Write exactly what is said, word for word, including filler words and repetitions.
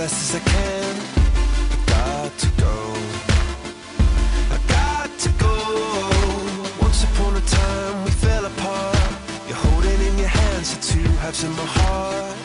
fast as I can. I got to go, I got to go. Once upon a time we fell apart. You're holding in your hands the two halves of my heart.